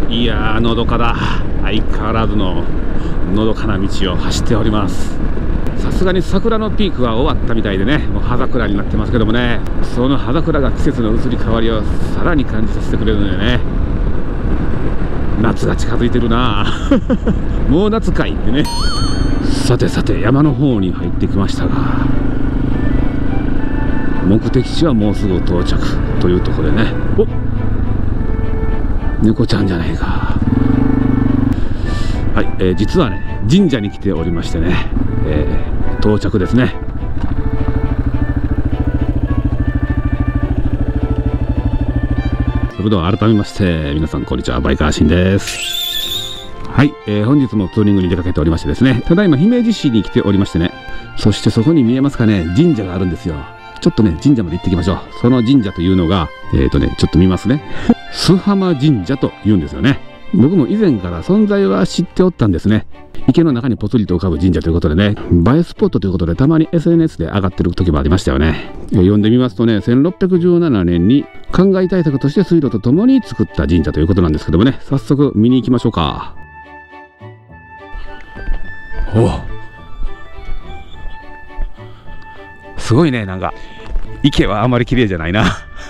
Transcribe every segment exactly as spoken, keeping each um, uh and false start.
いやー、のどかだ。相変わらずののどかな道を走っております。さすがに桜のピークは終わったみたいでね、もう葉桜になってますけどもね、その葉桜が季節の移り変わりをさらに感じさせてくれるのでね、夏が近づいてるなもう夏かいってね。さてさて、山の方に入ってきましたが、目的地はもうすぐ到着というところでね。おっ、猫ちゃんじゃないか。はい、えー、実はね、神社に来ておりましてね、えー、到着ですね。それでは改めまして皆さんこんにちは、バイカーシンです。はい、えー、本日もツーリングに出かけておりましてですね、ただいま姫路市に来ておりましてね、そしてそこに見えますかね、神社があるんですよ。ちょっとね、神社まで行ってきましょう。その神社というのが、えーとね、ちょっと見ますね。須浜神社と言うんですよね。僕も以前から存在は知っておったんですね。池の中にぽつりと浮かぶ神社ということでね、映えスポットということでたまに エスエヌエス で上がってる時もありましたよね。読んでみますとね、せんろっぴゃくじゅうななねんに灌漑対策として水路とともに作った神社ということなんですけどもね、早速見に行きましょうか。お、すごいね。なんか池はあまり綺麗じゃないな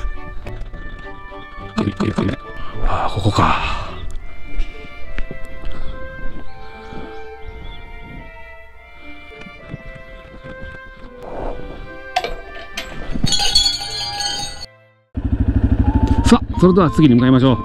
ああ、ここか。さあ、それでは次に向かいましょう。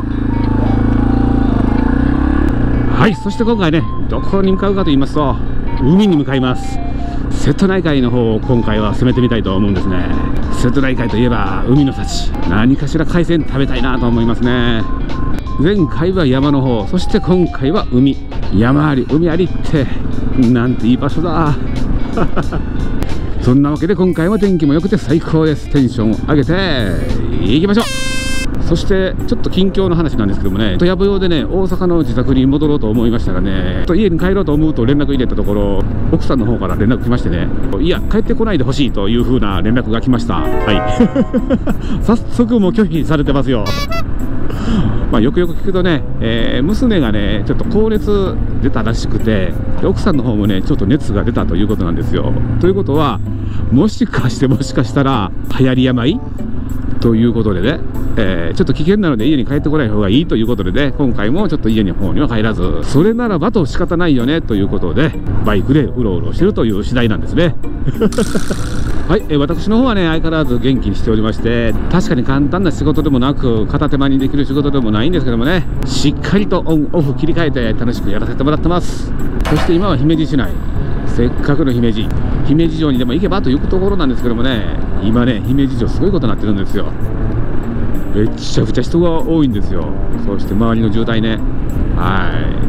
はい、そして今回ね、どこに向かうかと言いますと、海に向かいます。瀬戸内海の方を今回は攻めてみたいと思うんですね。瀬戸内海といえば海の幸、何かしら海鮮食べたいなと思いますね。前回は山の方、そして今回は海。山あり海ありってなんていい場所だそんなわけで今回は天気も良くて最高です。テンションを上げていきましょう。そしてちょっと近況の話なんですけどもね、やぶ用でね、大阪の自宅に戻ろうと思いましたがね、家に帰ろうと思うと連絡入れたところ、奥さんの方から連絡来ましてね、いや帰ってこないでほしいという風な連絡が来ました。はい早速もう拒否されてますよまあよくよく聞くとね、えー、娘がねちょっと高熱出たらしくて、奥さんの方もねちょっと熱が出たということなんですよ。ということはもしかしてもしかしたら流行り病ということでね、えー、ちょっと危険なので家に帰ってこない方がいいということでね、今回もちょっと家の方には帰らず、それならばと仕方ないよねということでバイクでうろうろしてるという次第なんですねはい、えー、私の方はね相変わらず元気にしておりまして、確かに簡単な仕事でもなく片手間にできる仕事でもないんですけどもね、しっかりとオンオフ切り替えて楽しくやらせてもらってます。そして今は姫路市内、せっかくの姫路姫路城にでも行けばというところなんですけどもね、今ね姫路城すごいことになってるんですよ。めちゃくちゃ人が多いんですよ。そして周りの渋滞ね、はい、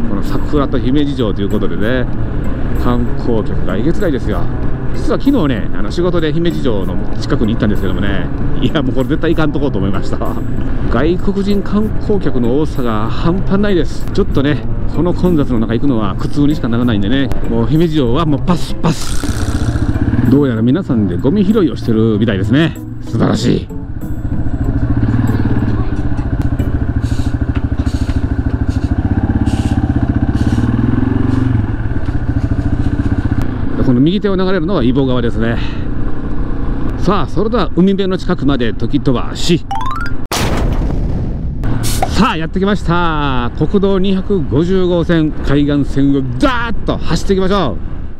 この桜と姫路城ということでね、観光客がえげつないですよ。実は昨日ね、あの仕事で姫路城の近くに行ったんですけどもね、いやもうこれ絶対行かんとこうと思いました外国人観光客の多さが半端ないです。ちょっとねこの混雑の中行くのは苦痛にしかならないんでね、もう姫路城はもうパスパス。どうやら皆さんでゴミ拾いをしてるみたいですね。素晴らしい。この右手を流れるのは揖保川ですね。さあそれでは海辺の近くまで時飛ばし、さあやってきました。国道にひゃくごじゅうごうせん海岸線をダーッと走っていきましょ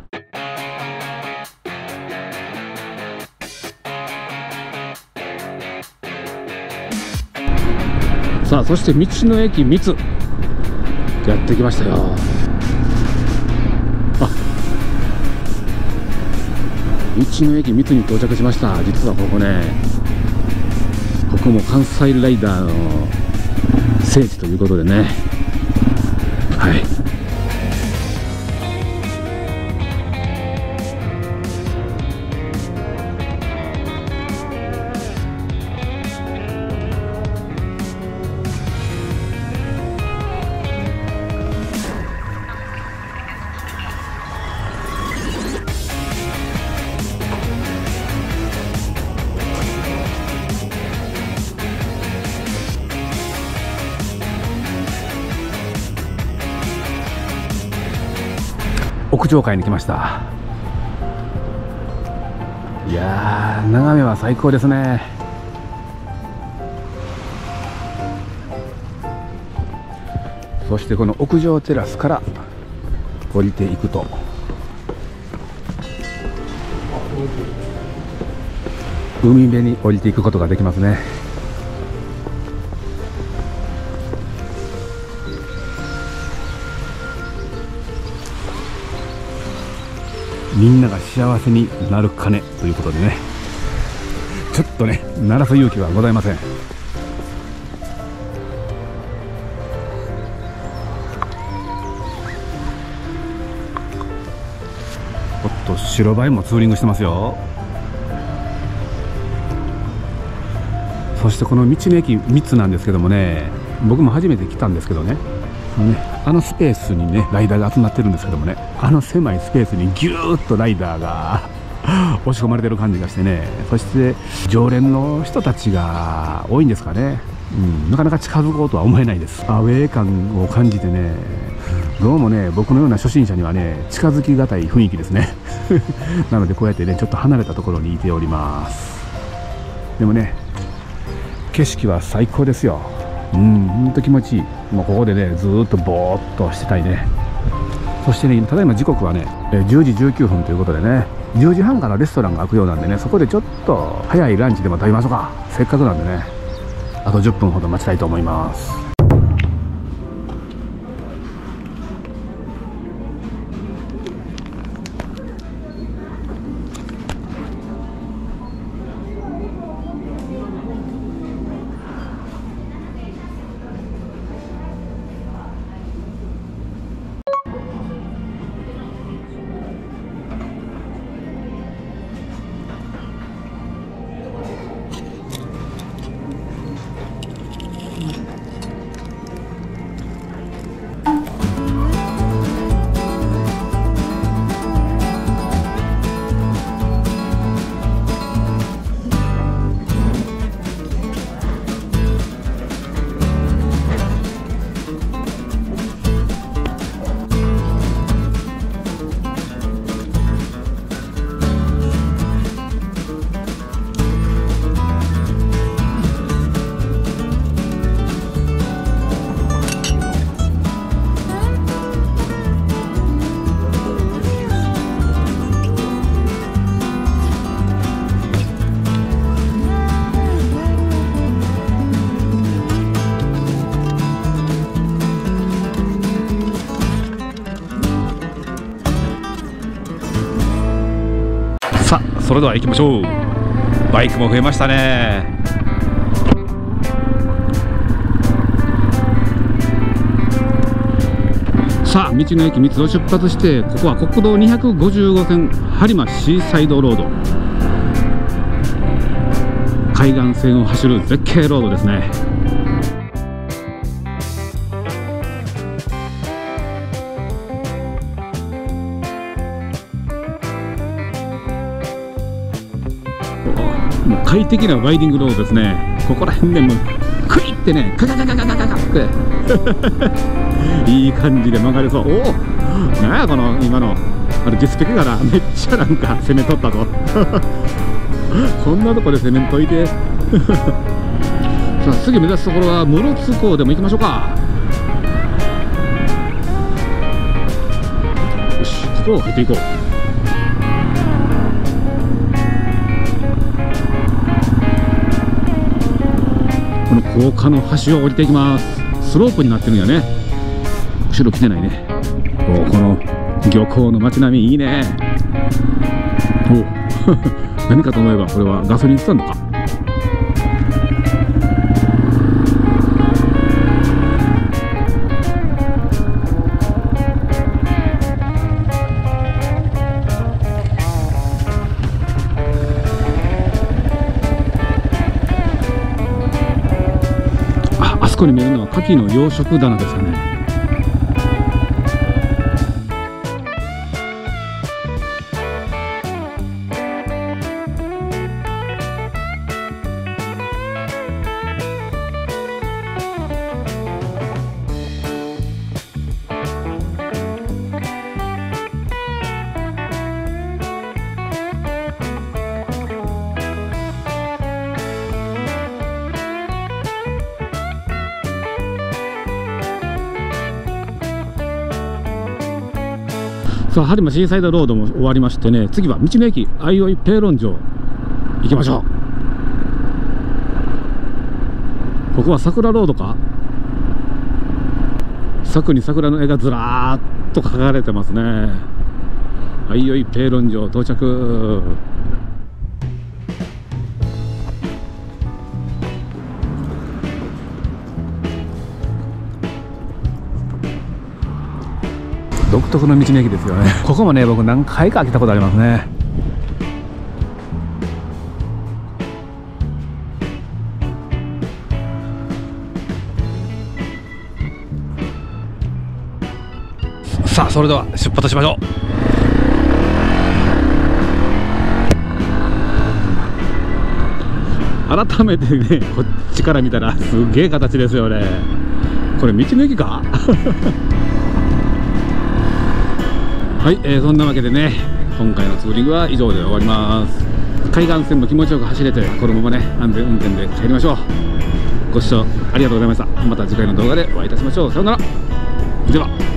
う。さあそして道の駅三つやってきましたよ。あ、道の駅三つに到着しました。実はここね、ここも関西ライダーの聖地ということでね、はい。 屋上階に来ました。いやー、眺めは最高ですね。そしてこの屋上テラスから降りていくと、海辺に降りていくことができますね。みんなが幸せになる鐘ということでね、ちょっとね鳴らす勇気はございません。おっと、白バイもツーリングしてますよ。そしてこの道の駅みっつなんですけどもね、僕も初めて来たんですけどね、ね、あのスペースにねライダーが集まってるんですけどもね、あの狭いスペースにギューッとライダーが押し込まれてる感じがしてね、そして常連の人たちが多いんですかね、うん、なかなか近づこうとは思えないです。アウェー感を感じてね、どうもね僕のような初心者にはね近づきがたい雰囲気ですねなのでこうやってねちょっと離れたところにいております。でもね景色は最高ですよ。うん、ほんと気持ちいい。もうここでねずーっとぼーっとしてたいね。そしてねただいま時刻はねじゅうじじゅうきゅうふんということでね、じゅうじはんからレストランが開くようなんでね、そこでちょっと早いランチでも食べましょうか。せっかくなんでね、あとじゅっぷんほど待ちたいと思います。さあそれでは行きましょう。バイクも増えましたね。さあ道の駅みっつを出発して、ここは国道にひゃくごじゅうごせん播磨シーサイドロード、海岸線を走る絶景ロードですね。もう快適なワイディングロードですね。ここら辺でもうクイってねカカカカカカカカっていい感じで曲がれそう。おお、なんやこの今のあれディスペクからめっちゃなんか攻めとったぞこんなとこで攻めんといてさあ次目指すところは室津港でも行きましょうか。よし、ここを入っていこう。この高架の橋を降りていきます。スロープになってるんやね。後ろ来てないね。おこの漁港の街並みいいね。お何かと思えばこれはガソリンスタンドか。あそこに見えるのは牡蠣の養殖棚ですかね。 さあ、播磨シーサイドロードも終わりましてね、次は道の駅相生ペーロン城行きましょう。ここは桜ロードか。柵に桜の絵がずらーっと描かれてますね。相生ペーロン城到着。独特の道の駅ですよね。ここもね、僕何回か来たことありますね。さあ、それでは出発しましょう。改めてね、こっちから見たらすげえ形ですよね。これ道の駅かはい、えー、そんなわけでね、今回のツーリングは以上で終わります。海岸線も気持ちよく走れて、このままね、安全運転で帰りましょう。ご視聴ありがとうございました。また次回の動画でお会いいたしましょう。さようなら。では。